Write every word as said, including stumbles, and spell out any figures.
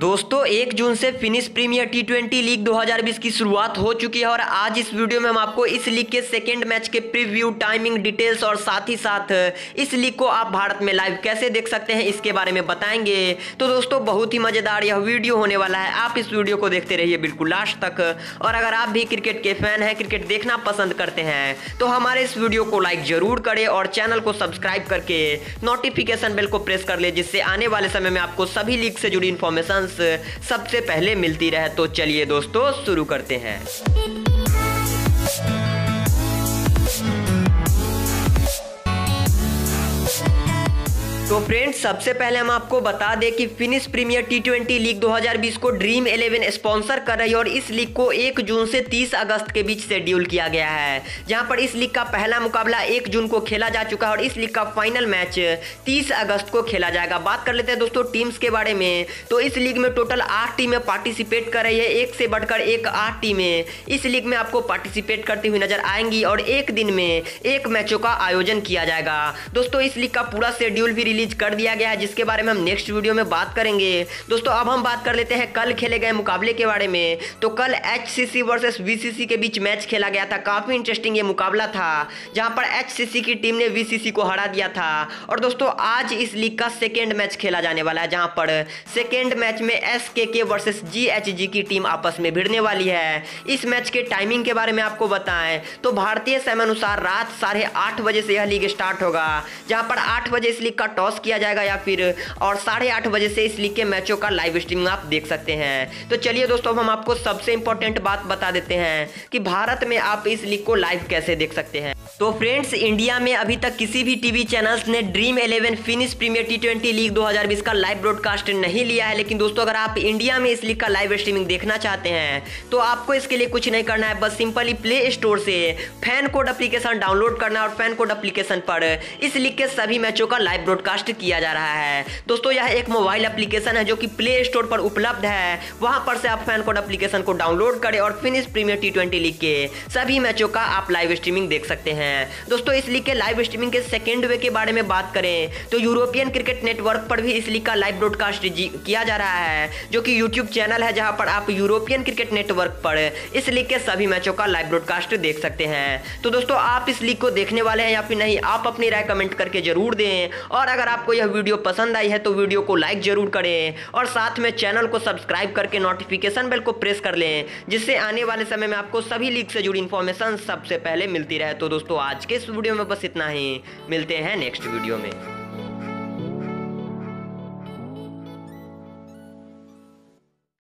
दोस्तों एक जून से Finnish premier T twenty league दो हज़ार बीस की शुरुआत हो चुकी है और आज इस वीडियो में हम आपको इस लीग के सेकेंड मैच के प्रीव्यू, टाइमिंग, डिटेल्स और साथ ही साथ इस लीग को आप भारत में लाइव कैसे देख सकते हैं इसके बारे में बताएंगे। तो दोस्तों बहुत ही मजेदार यह वीडियो होने वाला है, आप इस वीडियो को देखते रहिए बिल्कुल लास्ट तक। और अगर आप भी क्रिकेट के फैन हैं, क्रिकेट देखना पसंद करते हैं तो हमारे इस वीडियो को लाइक जरूर करें और चैनल को सब्सक्राइब करके नोटिफिकेशन बेल को प्रेस कर ले, जिससे आने वाले समय में आपको सभी लीग से जुड़ी इन्फॉर्मेशन सबसे पहले मिलती रहे। तो चलिए दोस्तों शुरू करते हैं। तो फ्रेंड्स सबसे पहले हम आपको बता दें कि Finnish premier T twenty league दो हज़ार बीस को ड्रीम इलेवन स्पॉन्सर कर रही है और इस लीग को एक जून से तीस अगस्त के बीच शेड्यूल किया गया है, जहां पर इस लीग का पहला मुकाबला एक जून को खेला जा चुका है और इस लीग का फाइनल मैच तीस अगस्त को खेला जाएगा। बात कर लेते हैं दोस्तों टीम्स के बारे में। तो इस लीग में टोटल आठ टीमें पार्टिसिपेट कर रही है, एक से बढ़कर एक आठ टीमें इस लीग में आपको पार्टिसिपेट करती हुई नजर आएंगी और एक दिन में एक मैचों का आयोजन किया जाएगा। दोस्तों इस लीग का पूरा शेड्यूल भी रिलीज कर दिया गया है, जिसके बारे में हम नेक्स्ट वीडियो में बात करेंगे। दोस्तों अब हम बात कर लेते हैं कल खेले गए मुकाबले के बारे में। तो कल एचसीसी वर्सेस वीसीसी के बीच मैच खेला गया था। काफी इंटरेस्टिंग ये मुकाबला था, जहां पर एचसीसी की टीम ने वीसीसी को हरा दिया था। और दोस्तों आज इस लीग का सेकेंड मैच खेला जाने वाला है, जहां पर सेकेंड मैच में एसकेके वर्सेस जीएचजी की टीम आपस में भिड़ने वाली है। इस मैच के टाइमिंग के बारे में आपको बताएं तो भारतीय समय अनुसार रात साढ़े आठ बजे से यह लीग स्टार्ट होगा, जहां पर आठ बजे इस लीग का टॉस किया जाएगा या फिर और साढ़े आठ बजे से इस लीग के मैचों का लाइव स्ट्रीमिंग आप देख सकते हैं। तो चलिए दोस्तों हम आपको सबसे इंपॉर्टेंट बात बता देते हैं कि भारत में आप इस लीग को लाइव कैसे देख सकते हैं। तो फ्रेंड्स इंडिया में अभी तक किसी भी टीवी चैनल्स ने Dream Eleven Finnish premier T twenty league दो हज़ार बीस का लाइव ब्रॉडकास्ट नहीं लिया है। लेकिन दोस्तों अगर आप इंडिया में इस लीग का लाइव स्ट्रीमिंग देखना चाहते हैं तो आपको इसके लिए कुछ नहीं करना है, बस सिंपली प्ले स्टोर से फैन कोड एप्लीकेशन डाउनलोड करना और फैन कोड एप्लीकेशन पर इस लीग के सभी मैचों का लाइव ब्रॉडकास्ट किया जा रहा है। दोस्तों यह एक मोबाइल एप्लीकेशन है जो कि प्ले स्टोर पर उपलब्ध है, वहां पर से आप फैन कोड एप्लीकेशन को डाउनलोड करें और Finnish premier T twenty league के सभी मैचों का आप लाइव स्ट्रीमिंग देख सकते हैं। दोस्तों इस लीग के लाइव स्ट्रीमिंग के सेकेंड वे के बारे में बात करें तो यूरोपियन क्रिकेट नेटवर्क पर भी इस लीग का लाइव ब्रॉडकास्ट किया जा रहा है, जो कि यूट्यूब चैनल है, जहां पर आप यूरोपियन क्रिकेट नेटवर्क पर इस लीग के सभी मैचों का लाइव ब्रॉडकास्ट देख सकते हैं। तो दोस्तों आप इस लीग को देखने वाले हैं या फिर नहीं, आप अपनी राय कमेंट करके जरूर दें। और अगर आपको यह वीडियो पसंद आई है तो वीडियो को लाइक जरूर करें और साथ में चैनल को सब्सक्राइब करके नोटिफिकेशन बेल को प्रेस कर लें, जिससे आने वाले समय में आपको सभी लीग से जुड़ी इन्फॉर्मेशन सबसे पहले मिलती रहे। तो दोस्तों आज के इस वीडियो में बस इतना ही, मिलते हैं नेक्स्ट वीडियो में।